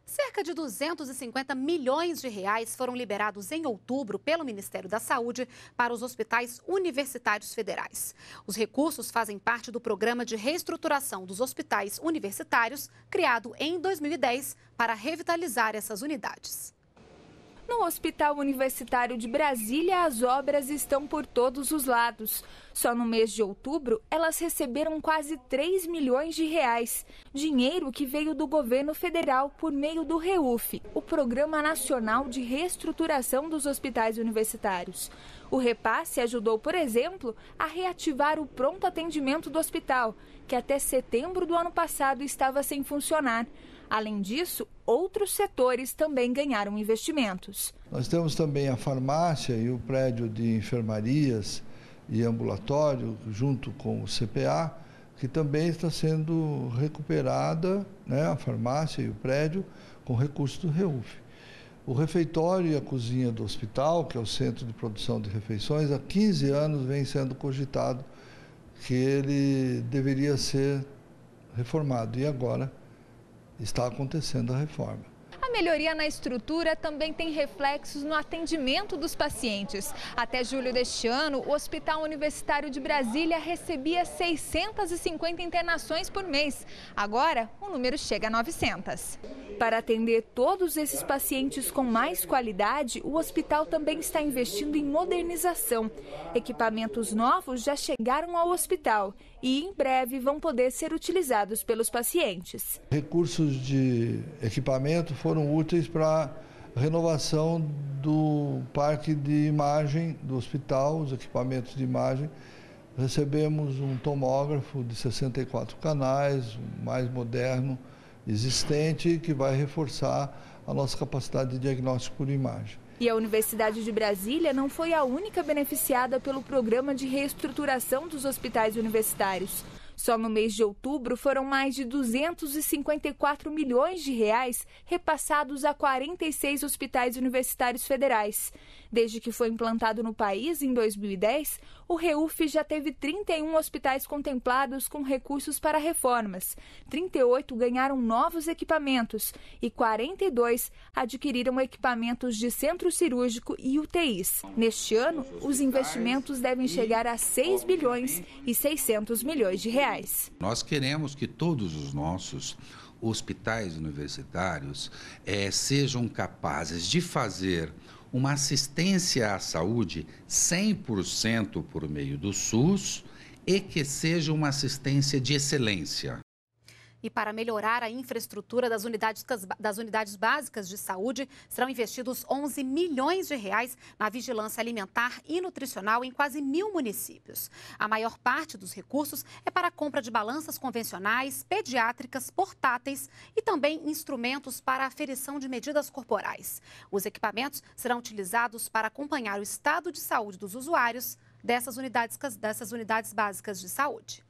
Cerca de 250 milhões de reais foram liberados em outubro pelo Ministério da Saúde para os hospitais universitários federais. Os recursos fazem parte do programa de reestruturação dos hospitais universitários, criado em 2010 para revitalizar essas unidades. No Hospital Universitário de Brasília, as obras estão por todos os lados. Só no mês de outubro, elas receberam quase 3 milhões de reais. Dinheiro que veio do governo federal por meio do REUF, o Programa Nacional de Reestruturação dos Hospitais Universitários. O repasse ajudou, por exemplo, a reativar o pronto atendimento do hospital, que até setembro do ano passado estava sem funcionar. Além disso, outros setores também ganharam investimentos. Nós temos também a farmácia e o prédio de enfermarias e ambulatório, junto com o CPA, que também está sendo recuperada, a farmácia e o prédio, com recursos do REUF. O refeitório e a cozinha do hospital, que é o Centro de Produção de Refeições, há 15 anos vem sendo cogitado que ele deveria ser reformado. E agora está acontecendo a reforma. A melhoria na estrutura também tem reflexos no atendimento dos pacientes. Até julho deste ano, o Hospital Universitário de Brasília recebia 650 internações por mês. Agora, o número chega a 900. Para atender todos esses pacientes com mais qualidade, o hospital também está investindo em modernização. Equipamentos novos já chegaram ao hospital e em breve vão poder ser utilizados pelos pacientes. Recursos de equipamento foram úteis para a renovação do parque de imagem do hospital, os equipamentos de imagem. Recebemos um tomógrafo de 64 canais, o mais moderno existente, que vai reforçar a nossa capacidade de diagnóstico por imagem. E a Universidade de Brasília não foi a única beneficiada pelo programa de reestruturação dos hospitais universitários. Só no mês de outubro foram mais de 254 milhões de reais repassados a 46 hospitais universitários federais. Desde que foi implantado no país, em 2010, o REUF já teve 31 hospitais contemplados com recursos para reformas. 38 ganharam novos equipamentos e 42 adquiriram equipamentos de centro cirúrgico e UTIs. Neste ano, os investimentos devem chegar a 6 bilhões e 600 milhões de reais. Nós queremos que todos os nossos hospitais universitários sejam capazes de fazer uma assistência à saúde 100% por meio do SUS e que seja uma assistência de excelência. E para melhorar a infraestrutura das unidades básicas de saúde, serão investidos 11 milhões de reais na vigilância alimentar e nutricional em quase 1.000 municípios. A maior parte dos recursos é para a compra de balanças convencionais, pediátricas, portáteis e também instrumentos para a aferição de medidas corporais. Os equipamentos serão utilizados para acompanhar o estado de saúde dos usuários dessas unidades básicas de saúde.